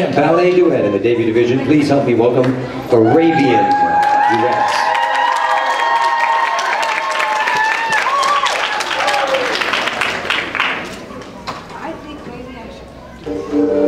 Ballet Duet in the debut division. Please help me welcome Arabian Duets. I think maybe I should.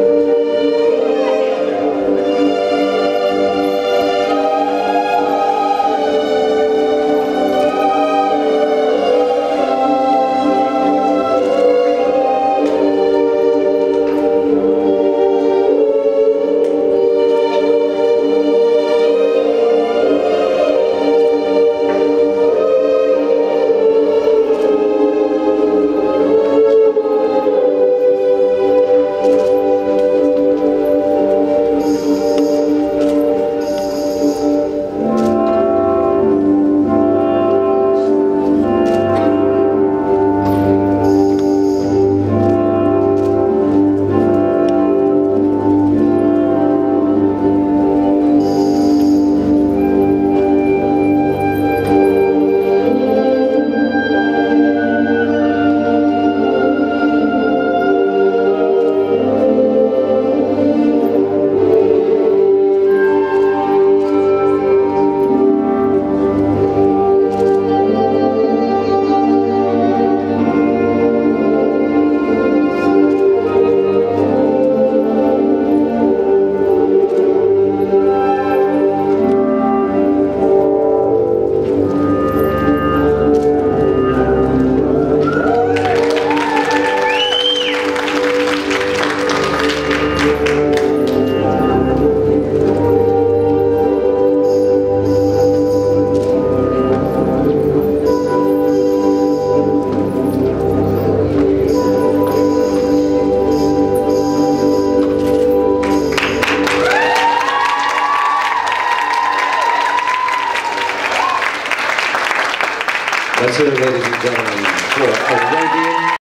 That's it, ladies and gentlemen, for Arabian.